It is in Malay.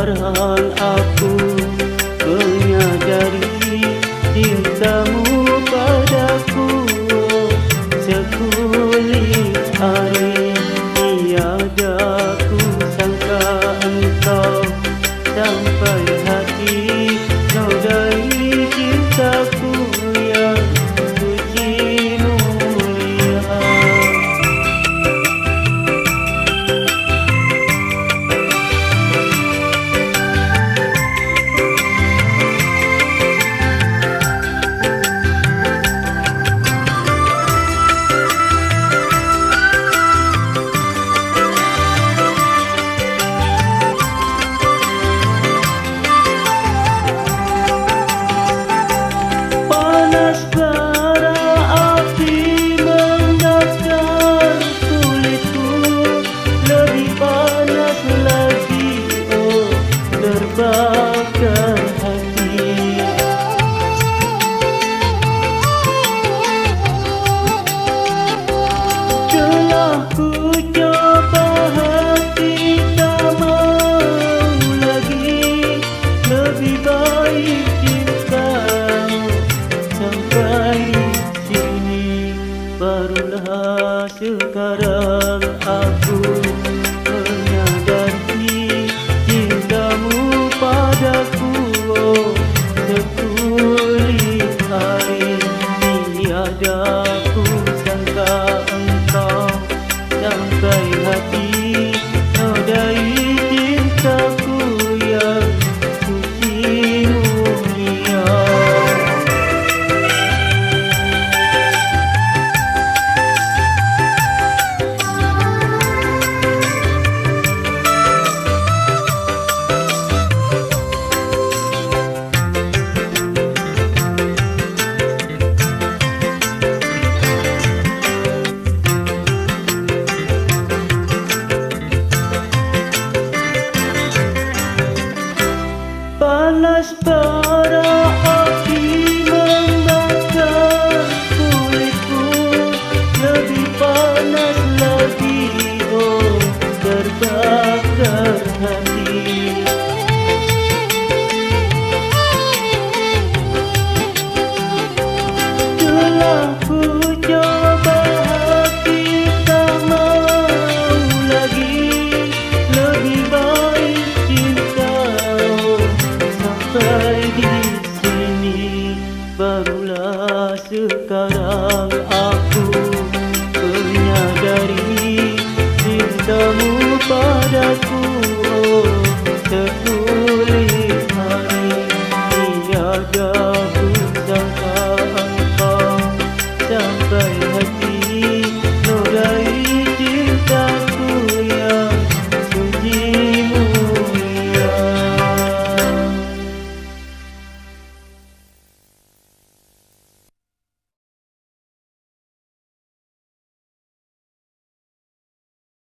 sekarang aku menyadari cintamu padaku sekulit hari. Tiada ku sangka engkau sampai hati nodai cintaku yang suci mulia. Terbakar hati, telah ku coba hati tak mau lagi. Lebih baik cinta sampai di sini. Barulah sekarang aku menyadari cintamu padaku sekulit hari. Tiada ku sangka engkau sampai hati nodai cintaku yang suci mulia. Panas bara api membakar kulitku, lebih panas lagi oh terbakar hati. Telah ku coba hati tak mau lagi. Lebih baik cinta sampai di sini. Barulah sekarang